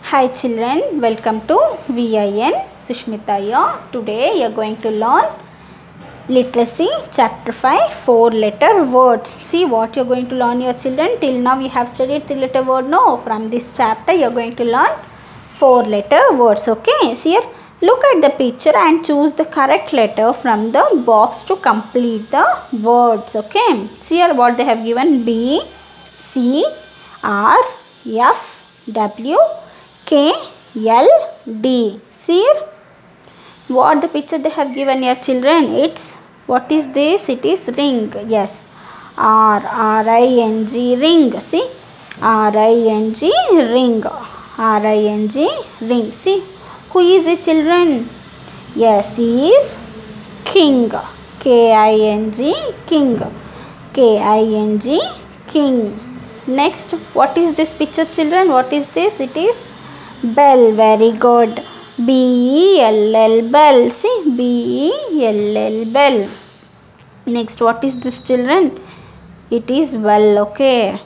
Hi children, welcome to VIN Sushmita here. Today you are going to learn literacy chapter 5 4 letter words. See what you are going to learn your children. Till now we have studied 3 letter word. No, from this chapter you are going to learn 4 letter words. Okay, see here, look at the picture and choose the correct letter from the box to complete the words. Okay, see here what they have given: B, C, R, F, W, K, L, D. See here what the picture they have given here children. It's, what is this? It is ring. Yes, R-I-N-G, ring. See, R-I-N-G, ring. R-I-N-G, ring. See, who is it children? Yes, he is king. K-I-N-G, king. K-I-N-G, king. Next, what is this picture children? What is this? It is bell. Very good. B-E-L-L, bell. See, B-E-L-L, bell. Next, what is this children? It is well. Okay,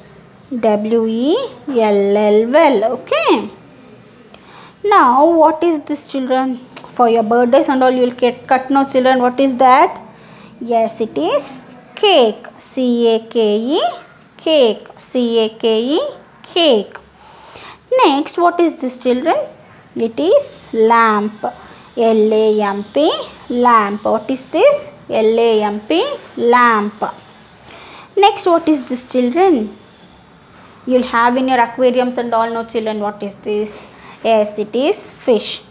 W-E-L-L, well. Okay. Now what is this children? For your birthdays and all you will get cut. No children, what is that? Yes, it is cake. C-A-K-E, cake. C-A-K-E, cake. Next, what is this children? It is lamp. L-A-M-P, lamp. What is this? L-A-M-P, lamp. Next, what is this children? You'll have in your aquariums and all. No children, what is this? Yes, it is fish.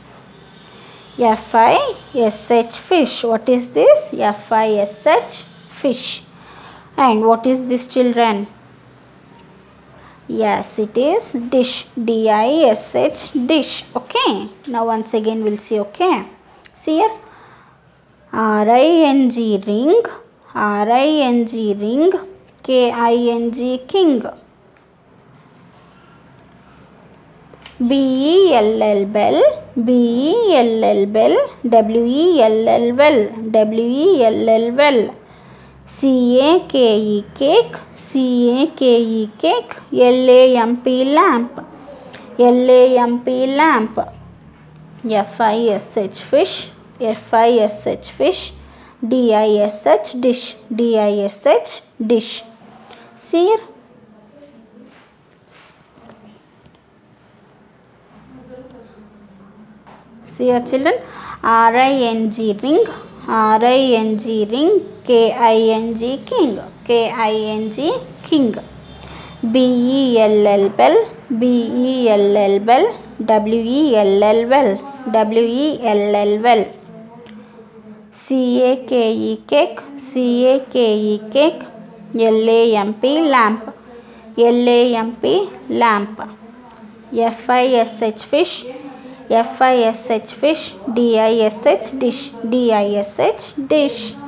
F-I-S-H, fish. What is this? F-I-S-H, fish. And what is this children? Yes, it is dish. D-I-S-H, dish. Okay. Now once again we'll see. Okay. See here. R-I-N-G, ring. R-I-N-G, ring. K-I-N-G, king. B-E-L-L, bell. B-E-L-L, bell. W-E-L-L, well. W-E-L-L, well. C-A-K-E, cake. C-A-K-E, cake. L-A-M-P, lamp. L-A-M-P, lamp. F-I-S-H, fish. F-I-S-H, fish. D-I-S-H, dish. D-I-S-H, dish. See here. See here children. R-I-N-G, ring. R-I-N-G, ring. K-I-N-G, king. K-I-N-G, king. B-E-L-L, bell. B-E-L-L, bell. W-E-L-L, well. W-E-L-L, well. C-A-K-E, cake. C-A-K-E, cake. L-A-M-P, lamp. L-A-M-P, lamp. F-I-S-H, fish. F-I-S-H, fish. D-I-S-H, dish. D-I-S-H, dish.